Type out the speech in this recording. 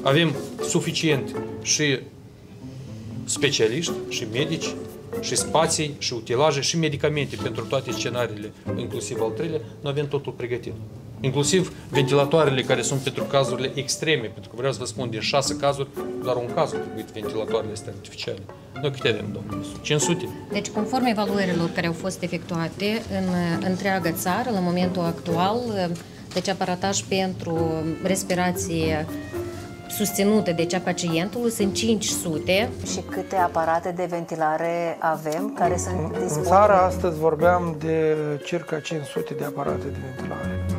Avem suficient și specialiști, și medici, și spații, și utilaje, și medicamente pentru toate scenariile, inclusiv al treilea, noi avem totul pregătit. Inclusiv ventilatoarele care sunt pentru cazurile extreme, pentru că vreau să vă spun, din 6 cazuri, doar un caz a trebuit ventilatoarele astea artificiale. Noi câte avem, domnule? 500? Deci, conform evaluărilor care au fost efectuate în întreaga țară, la momentul actual, deci aparataj pentru respirație susținută de cea pacientului sunt 500. Și câte aparate de ventilare avem care sunt disponibile? În țară astăzi vorbeam de circa 500 de aparate de ventilare.